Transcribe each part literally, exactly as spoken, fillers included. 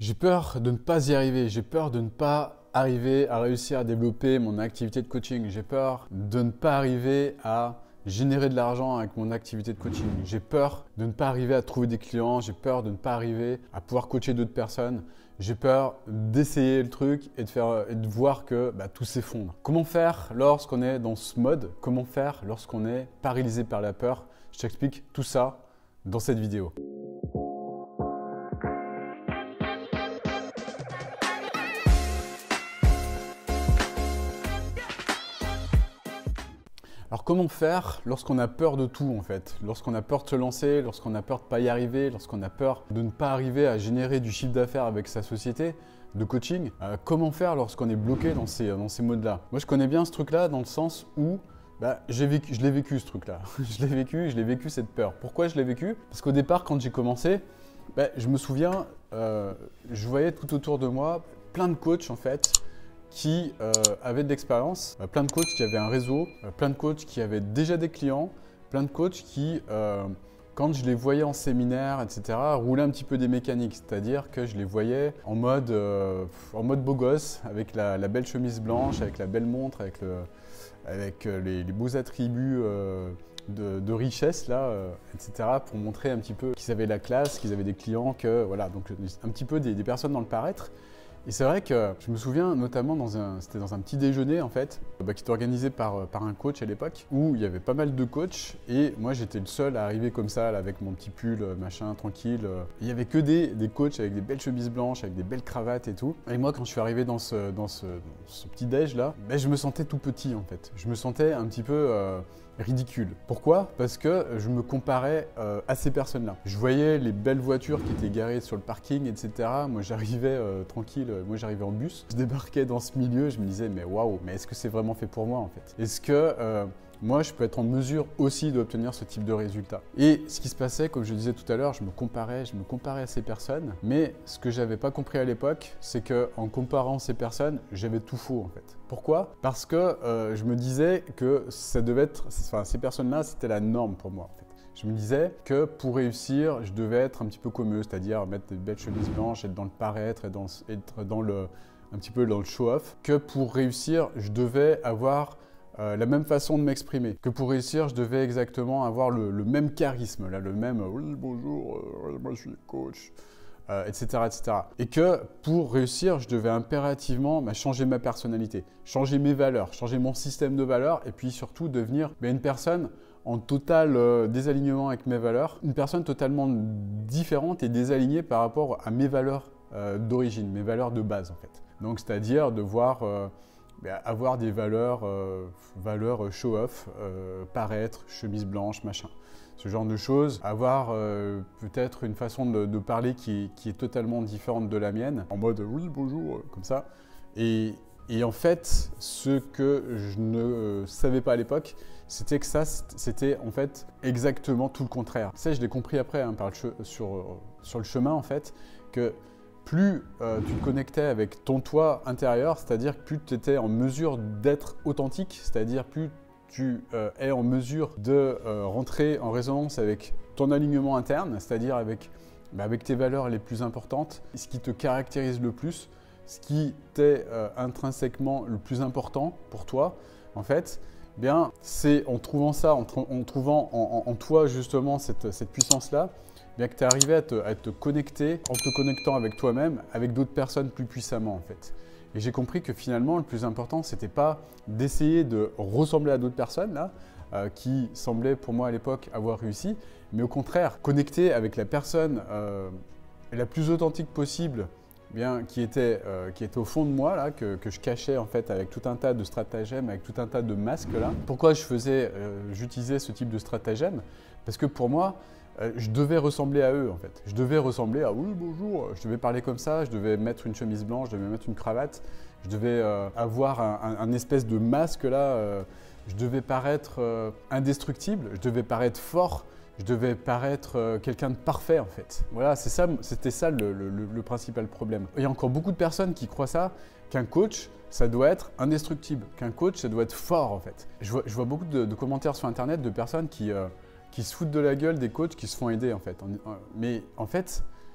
J'ai peur de ne pas y arriver, j'ai peur de ne pas arriver à réussir à développer mon activité de coaching, j'ai peur de ne pas arriver à générer de l'argent avec mon activité de coaching, j'ai peur de ne pas arriver à trouver des clients, j'ai peur de ne pas arriver à pouvoir coacher d'autres personnes, j'ai peur d'essayer le truc et de, faire, et de voir que bah, tout s'effondre. Comment faire lorsqu'on est dans ce mode? Comment faire lorsqu'on est paralysé par la peur? Je t'explique tout ça dans cette vidéo. Alors comment faire lorsqu'on a peur de tout en fait? Lorsqu'on a peur de se lancer, lorsqu'on a peur de ne pas y arriver, lorsqu'on a peur de ne pas arriver à générer du chiffre d'affaires avec sa société de coaching, euh, comment faire lorsqu'on est bloqué dans ces, dans ces modes-là? Moi je connais bien ce truc-là dans le sens où bah, j'ai vécu, je l'ai vécu ce truc-là. je l'ai vécu, je l'ai vécu cette peur. Pourquoi je l'ai vécu? Parce qu'au départ quand j'ai commencé, bah, je me souviens, euh, je voyais tout autour de moi plein de coachs en fait qui euh, avaient de l'expérience, euh, plein de coachs qui avaient un réseau, euh, plein de coachs qui avaient déjà des clients, plein de coachs qui, euh, quand je les voyais en séminaire, et cetera, roulaient un petit peu des mécaniques, c'est-à-dire que je les voyais en mode, euh, en mode beau gosse, avec la, la belle chemise blanche, avec la belle montre, avec, le, avec les, les beaux attributs euh, de, de richesse, là, euh, et cetera, pour montrer un petit peu qu'ils avaient la classe, qu'ils avaient des clients, que voilà, donc un petit peu des, des personnes dans le paraître. Et c'est vrai que je me souviens notamment, dans un, c'était dans un petit déjeuner en fait, bah, qui était organisé par, par un coach à l'époque, où il y avait pas mal de coachs et moi j'étais le seul à arriver comme ça, là, avec mon petit pull, machin, tranquille. Il n'y avait que des, des coachs avec des belles chemises blanches, avec des belles cravates et tout. Et moi quand je suis arrivé dans ce, dans ce, dans ce petit déj là, bah, je me sentais tout petit en fait. Je me sentais un petit peu euh, ridicule. Pourquoi? Parce que je me comparais euh, à ces personnes-là. Je voyais les belles voitures qui étaient garées sur le parking, et cetera. Moi j'arrivais euh, tranquille. Moi j'arrivais en bus, je débarquais dans ce milieu, je me disais mais waouh, mais est-ce que c'est vraiment fait pour moi en fait? Est-ce que euh, moi je peux être en mesure aussi d'obtenir ce type de résultat? Et ce qui se passait, comme je disais tout à l'heure, je me comparais, je me comparais à ces personnes, mais ce que j'avais pas compris à l'époque, c'est que en comparant ces personnes, j'avais tout faux en fait. Pourquoi? Parce que euh, je me disais que ça devait être, enfin ces personnes-là, c'était la norme pour moi en fait. Je me disais que pour réussir, je devais être un petit peu comme eux, c'est-à-dire mettre des belles chemises blanches, être dans le paraître, être dans, être dans le, un petit peu dans le show-off. Que pour réussir, je devais avoir euh, la même façon de m'exprimer. Que pour réussir, je devais exactement avoir le, le même charisme, là, le même « oui, bonjour, euh, moi je suis coach ». Euh, et cetera, et cetera. Et que pour réussir, je devais impérativement bah, changer ma personnalité, changer mes valeurs, changer mon système de valeurs et puis surtout devenir bah, une personne en total euh, désalignement avec mes valeurs, une personne totalement différente et désalignée par rapport à mes valeurs euh, d'origine, mes valeurs de base en fait. Donc c'est-à-dire devoir euh, bah, avoir des valeurs, euh, valeurs show-off, euh, paraître, chemise blanche, machin. Ce genre de choses, avoir euh, peut-être une façon de, de parler qui, qui est totalement différente de la mienne, en mode oui bonjour, comme ça. Et, et en fait, ce que je ne euh, savais pas à l'époque, c'était que ça, c'était en fait exactement tout le contraire. Ça, je l'ai compris après hein, par le sur, sur le chemin en fait, que plus euh, tu te connectais avec ton toi intérieur, c'est-à-dire que plus tu étais en mesure d'être authentique, c'est-à-dire plus tu euh, es en mesure de euh, rentrer en résonance avec ton alignement interne, c'est-à-dire avec, bah, avec tes valeurs les plus importantes, ce qui te caractérise le plus, ce qui t'est euh, intrinsèquement le plus important pour toi, en fait, bien, c'est en trouvant ça, en, en trouvant en, en, en toi justement cette, cette puissance-là, bien que tu es arrivé à te, à te connecter, en te connectant avec toi-même, avec d'autres personnes plus puissamment en fait. Et j'ai compris que finalement, le plus important, c'était pas d'essayer de ressembler à d'autres personnes là, euh, qui semblaient pour moi à l'époque avoir réussi, mais au contraire, connecter avec la personne euh, la plus authentique possible, bien, qui, était, euh, qui était au fond de moi, là, que, que je cachais en fait avec tout un tas de stratagèmes, avec tout un tas de masques là. Pourquoi je faisais, euh, j'utilisais ce type de stratagème? Parce que pour moi, Euh, je devais ressembler à eux en fait. Je devais ressembler à oui bonjour, je devais parler comme ça, je devais mettre une chemise blanche, je devais mettre une cravate, je devais euh, avoir un, un, un espèce de masque là, euh, je devais paraître euh, indestructible, je devais paraître fort, je devais paraître euh, quelqu'un de parfait en fait. Voilà, c'est ça, c'était ça le, le, le principal problème. Il y a encore beaucoup de personnes qui croient ça, qu'un coach, ça doit être indestructible, qu'un coach, ça doit être fort en fait. Je vois, je vois beaucoup de, de commentaires sur internet de personnes qui... Euh, qui se foutent de la gueule des coachs qui se font aider en fait. Mais en fait,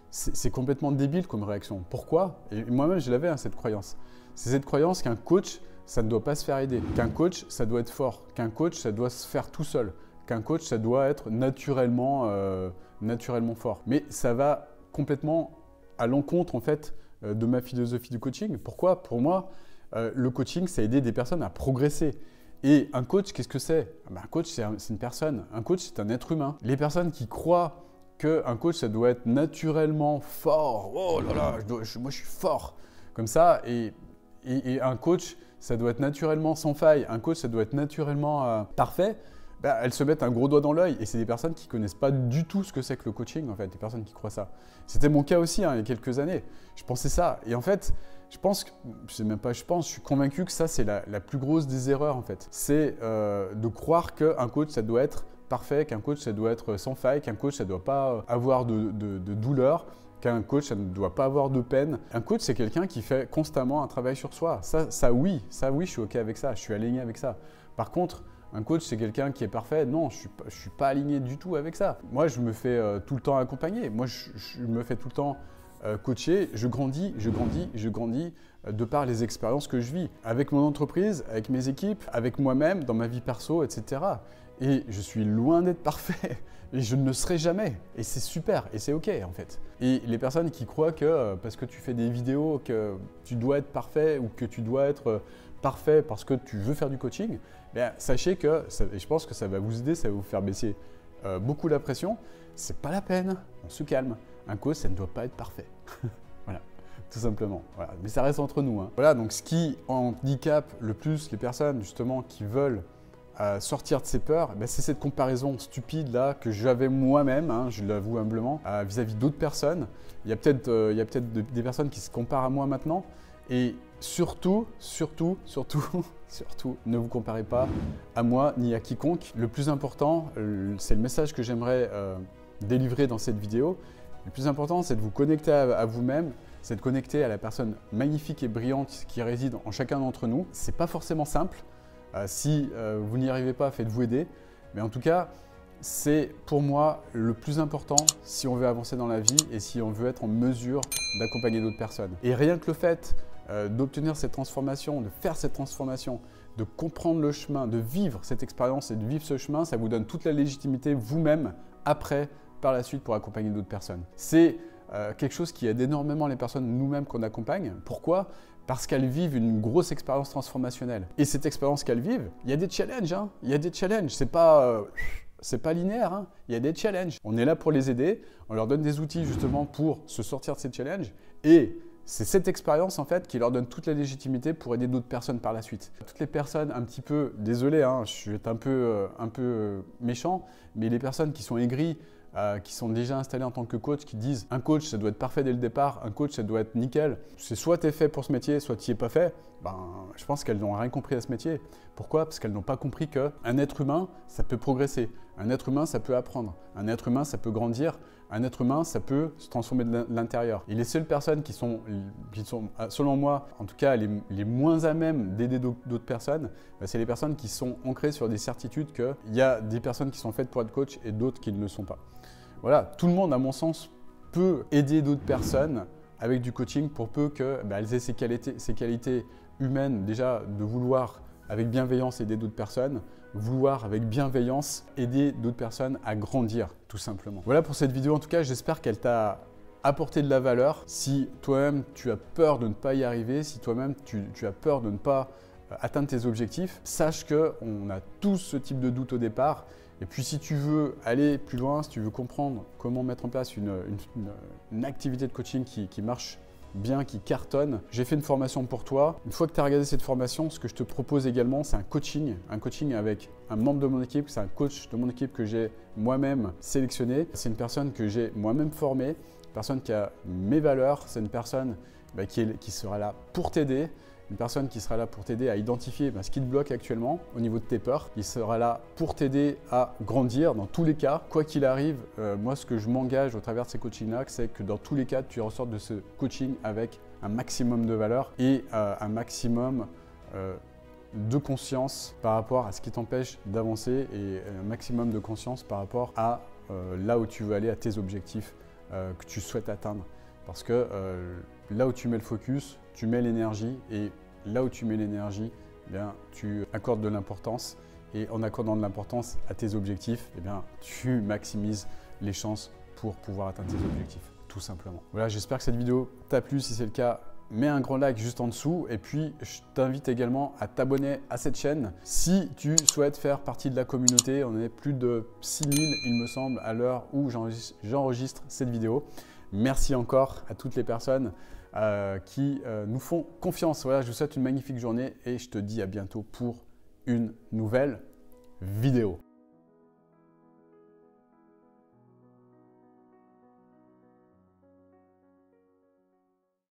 c'est complètement débile comme réaction. Pourquoi? Et moi-même, je l'avais, hein, cette croyance. C'est cette croyance qu'un coach, ça ne doit pas se faire aider. Qu'un coach, ça doit être fort. Qu'un coach, ça doit se faire tout seul. Qu'un coach, ça doit être naturellement, euh, naturellement fort. Mais ça va complètement à l'encontre, en fait, euh, de ma philosophie du coaching. Pourquoi? Pour moi, euh, le coaching, c'est aider des personnes à progresser. Et un coach, qu'est-ce que c'est? Ben, un coach, c'est un, une personne. Un coach, c'est un être humain. Les personnes qui croient qu'un coach, ça doit être naturellement fort. Oh là là, je dois, je, moi, je suis fort. Comme ça. Et, et, et un coach, ça doit être naturellement sans faille. Un coach, ça doit être naturellement euh, parfait. Ben, elles se mettent un gros doigt dans l'œil. Et c'est des personnes qui ne connaissent pas du tout ce que c'est que le coaching, en fait. Des personnes qui croient ça. C'était mon cas aussi, hein, il y a quelques années. Je pensais ça. Et en fait, je pense, que, je sais même pas, je pense, je suis convaincu que ça, c'est la, la plus grosse des erreurs, en fait. C'est euh, de croire qu'un coach, ça doit être parfait, qu'un coach, ça doit être sans faille, qu'un coach, ça ne doit pas avoir de, de, de douleur, qu'un coach, ça ne doit pas avoir de peine. Un coach, c'est quelqu'un qui fait constamment un travail sur soi. Ça, ça, oui, ça, oui, je suis OK avec ça, je suis aligné avec ça. Par contre, un coach, c'est quelqu'un qui est parfait. Non, je ne suis, suis pas aligné du tout avec ça. Moi, je me fais euh, tout le temps accompagner. Moi, je, je me fais tout le temps euh, coacher. Je grandis, je grandis, je grandis euh, de par les expériences que je vis. Avec mon entreprise, avec mes équipes, avec moi-même, dans ma vie perso, et cetera. Et je suis loin d'être parfait. Et je ne le serai jamais. Et c'est super. Et c'est OK, en fait. Et les personnes qui croient que euh, parce que tu fais des vidéos, que tu dois être parfait ou que tu dois être euh, parfait parce que tu veux faire du coaching, bien, sachez que, ça, et je pense que ça va vous aider, ça va vous faire baisser euh, beaucoup la pression. C'est pas la peine. On se calme. Un coach, ça ne doit pas être parfait. Voilà. Tout simplement. Voilà. Mais ça reste entre nous, hein. Voilà, donc ce qui handicape le plus les personnes justement qui veulent euh, sortir de ces peurs, ben, c'est cette comparaison stupide là que j'avais moi-même, hein, je l'avoue humblement, euh, vis-à-vis d'autres personnes. Il y a peut-être euh, il y a peut-être de, des personnes qui se comparent à moi maintenant. Et surtout, surtout, surtout, surtout, ne vous comparez pas à moi ni à quiconque. Le plus important, euh, c'est le message que j'aimerais euh, délivrer dans cette vidéo. Le plus important, c'est de vous connecter à, à vous-même, c'est de connecter à la personne magnifique et brillante qui réside en chacun d'entre nous. C'est pas forcément simple. Euh, si euh, vous n'y arrivez pas, faites-vous aider. Mais en tout cas, c'est pour moi le plus important si on veut avancer dans la vie et si on veut être en mesure d'accompagner d'autres personnes. Et rien que le fait euh, d'obtenir cette transformation, de faire cette transformation, de comprendre le chemin, de vivre cette expérience et de vivre ce chemin, ça vous donne toute la légitimité vous-même après, par la suite, pour accompagner d'autres personnes. C'est euh, quelque chose qui aide énormément les personnes nous-mêmes qu'on accompagne. Pourquoi ? Parce qu'elles vivent une grosse expérience transformationnelle. Et cette expérience qu'elles vivent, il y a des challenges, hein. Il y a des challenges, c'est pas... Euh, C'est pas linéaire, hein. Il y a des challenges. On est là pour les aider, on leur donne des outils justement pour se sortir de ces challenges et c'est cette expérience en fait qui leur donne toute la légitimité pour aider d'autres personnes par la suite. Toutes les personnes un petit peu, désolé, hein, je vais être un peu, euh, un peu euh, méchant, mais les personnes qui sont aigries, euh, qui sont déjà installées en tant que coach, qui disent un coach ça doit être parfait dès le départ, un coach ça doit être nickel, c'est soit tu es fait pour ce métier, soit tu n'y es pas fait, ben, je pense qu'elles n'ont rien compris à ce métier. Pourquoi? Parce qu'elles n'ont pas compris qu'un être humain, ça peut progresser. Un être humain, ça peut apprendre. Un être humain, ça peut grandir. Un être humain, ça peut se transformer de l'intérieur. Et les seules personnes qui sont, qui sont selon moi, en tout cas les, les moins à même d'aider d'autres personnes, ben, c'est les personnes qui sont ancrées sur des certitudes qu'il y a des personnes qui sont faites pour être coach et d'autres qui ne le sont pas. Voilà, tout le monde, à mon sens, peut aider d'autres personnes avec du coaching pour peu qu'elles ben, aient ces qualités, ces qualités humaines, déjà de vouloir avec bienveillance aider d'autres personnes, vouloir avec bienveillance aider d'autres personnes à grandir tout simplement. Voilà pour cette vidéo, en tout cas j'espère qu'elle t'a apporté de la valeur. Si toi-même tu as peur de ne pas y arriver, si toi-même tu, tu as peur de ne pas atteindre tes objectifs, sache qu'on a tous ce type de doute au départ. Et puis si tu veux aller plus loin, si tu veux comprendre comment mettre en place une, une, une, une activité de coaching qui, qui marche bien, qui cartonne, j'ai fait une formation pour toi. Une fois que tu as regardé cette formation, ce que je te propose également, c'est un coaching, un coaching avec un membre de mon équipe, c'est un coach de mon équipe que j'ai moi-même sélectionné. C'est une personne que j'ai moi-même formée, une personne qui a mes valeurs, c'est une personne bah, qui, est, qui sera là pour t'aider, une personne qui sera là pour t'aider à identifier bah, ce qui te bloque actuellement au niveau de tes peurs. Il sera là pour t'aider à grandir dans tous les cas. Quoi qu'il arrive, euh, moi ce que je m'engage au travers de ces coachings-là, c'est que dans tous les cas, tu ressortes de ce coaching avec un maximum de valeur et euh, un maximum euh, de conscience par rapport à ce qui t'empêche d'avancer et un maximum de conscience par rapport à euh, là où tu veux aller, à tes objectifs euh, que tu souhaites atteindre. Parce que euh, là où tu mets le focus, tu mets l'énergie, et là où tu mets l'énergie, eh bien, tu accordes de l'importance. Et en accordant de l'importance à tes objectifs, eh bien, tu maximises les chances pour pouvoir atteindre tes objectifs, tout simplement. Voilà, j'espère que cette vidéo t'a plu. Si c'est le cas, mets un grand like juste en dessous. Et puis, je t'invite également à t'abonner à cette chaîne si tu souhaites faire partie de la communauté. On est plus de six mille, il me semble, à l'heure où j'enregistre cette vidéo. Merci encore à toutes les personnes euh, qui euh, nous font confiance. Voilà, je vous souhaite une magnifique journée et je te dis à bientôt pour une nouvelle vidéo.